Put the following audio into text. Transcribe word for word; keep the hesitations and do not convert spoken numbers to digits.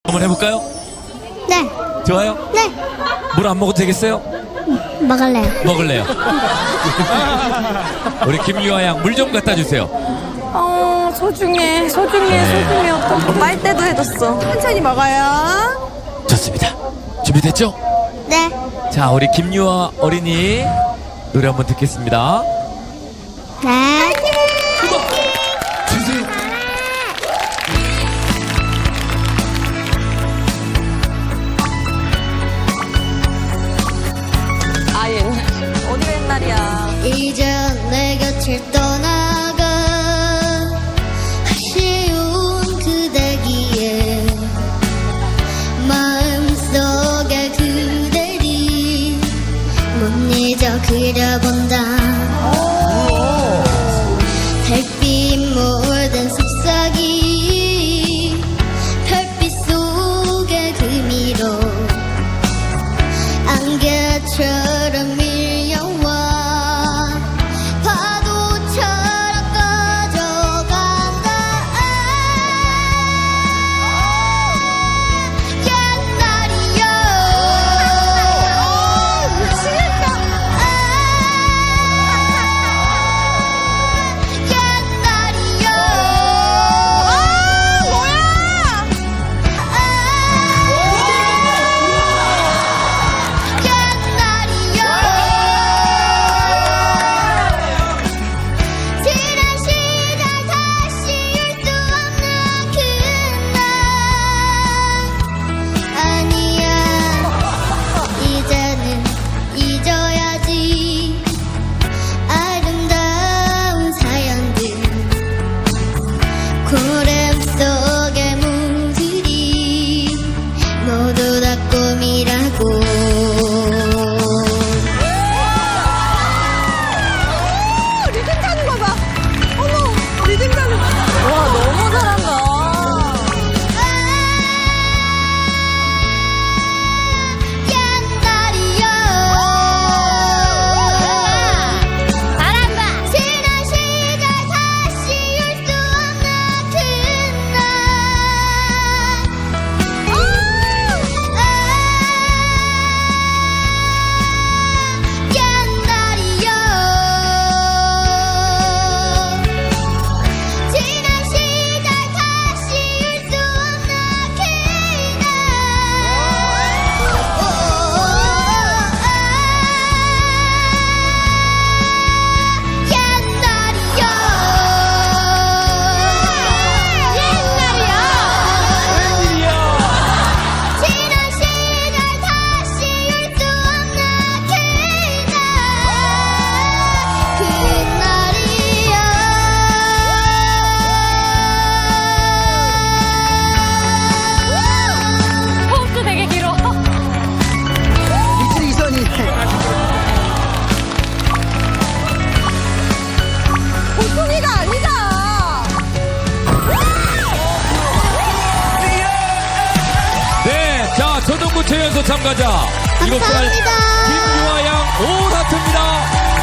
한번 해볼까요? 네. 좋아요? 네. 물 안 먹어도 되겠어요? 먹을래요. 먹을래요. 우리 김유아 양 물 좀 갖다 주세요. 어, 소중해, 소중해, 네. 소중해. 어떡해. 빨대도 해줬어. 천천히 먹어요. 좋습니다. 준비됐죠? 네. 자, 우리 김유아 어린이 노래 한번 듣겠습니다. 네. 주세요. 아예. 어디가 옛날이야. 이제 내 곁을 떠나가 아쉬운 그대기에 마음속에 그대를 못 잊어 그려본다. 달빛 모든 속삭이 별빛 속의 금이로 안개처럼 밀려와 파도처럼 꺼져간다. 옛날이여 미치겠다. 옛날이여 지난 시절 다시 올 수 없는 그날 아니야 이제는 잊어야지 아름다운 사연들 고렘 속의 문들이 모두 다 꿈이라고. 리듬 타는 거 봐. 어머, 리듬 타는 거. 와, 너무 잘한다. 옛날이여 잘한다. 지난 시절 다시 올 수 없는 그날 옛날이여 지난 시절 다시 올 수 없는 그날 옛날이여 옛날이여 지난 시절 다시 올 수 없는 그날 그날이여 호흡도 되게 길어. 이틀 이선이 보통이가 아니다. 네, 자, 초등부 체연소 참가자. 일곱 살 감사합니다. 김유아 양 오라트입니다.